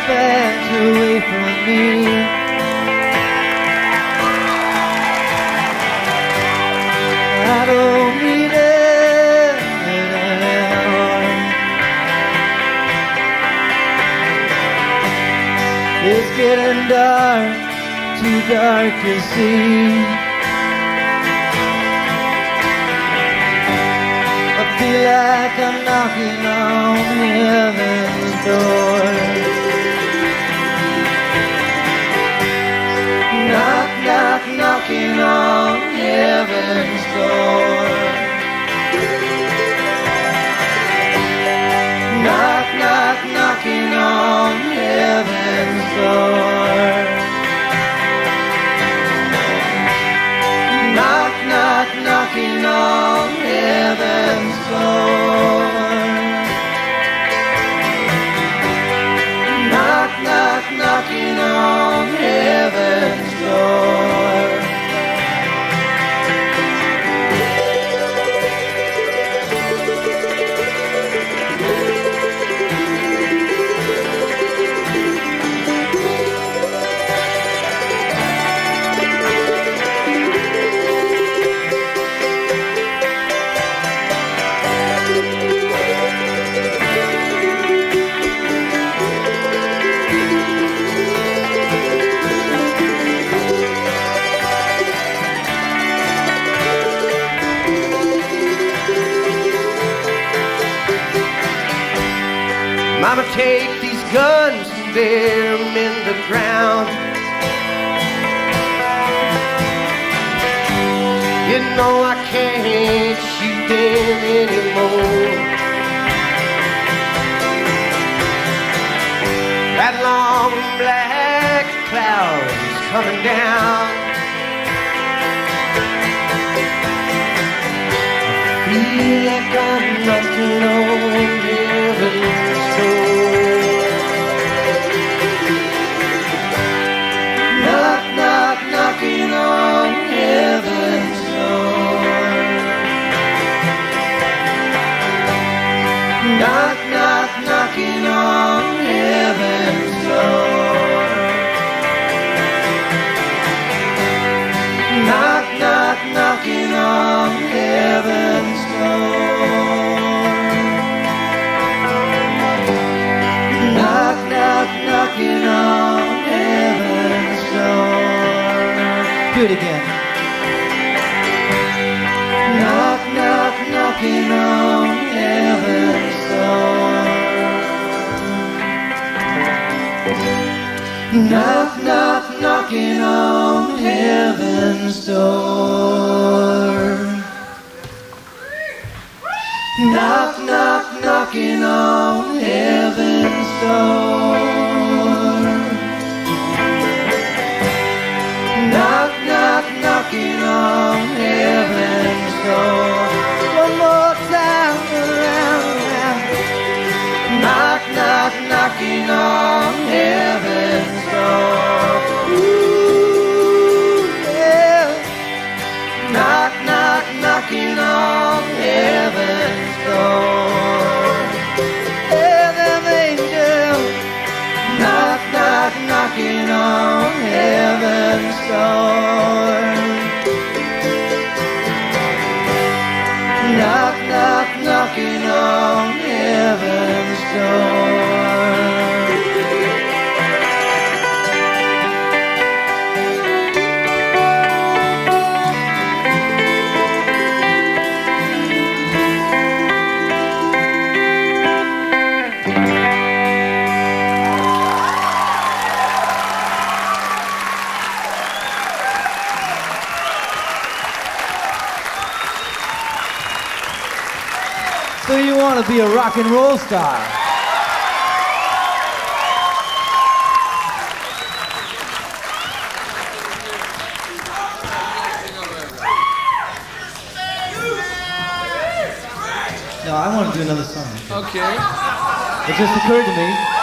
spent away from me. I don't need it anymore. It's getting dark, too dark to see. I feel like I'm knocking on heaven's door. Knock, knock, knocking on heaven's door. Knock, knock, knocking on heaven's door. Knock, knock, knocking on heaven's door. Knock, knock, knocking on heaven's door. Mama, take these guns and bury them in the ground. You know I can't shoot them anymore. That long black cloud is coming down. I feel like I'm knocking on heaven's door. Knock, knock, knocking on heaven's door. Knock, knock, knocking on heaven's door. Knock, knock, knocking on heaven's door. Knock, knock, knocking on heaven's door. Do it again. Knock, knock, knocking on heaven's door. Knock, knock, knocking on heaven's door. Knock, knock, knocking on heaven's door. Knock, knock, knocking on heaven's door. One more time around. Knock, knock, knocking on heaven's door. Ooh, yeah. Knock, knock, knocking on heaven's door. Yeah, them angels. Knock, knock, knocking on heaven's door. Knock, knock, knocking on heaven's door. So you want to be a rock and roll star? No, I want to do another song. Okay. It just occurred to me.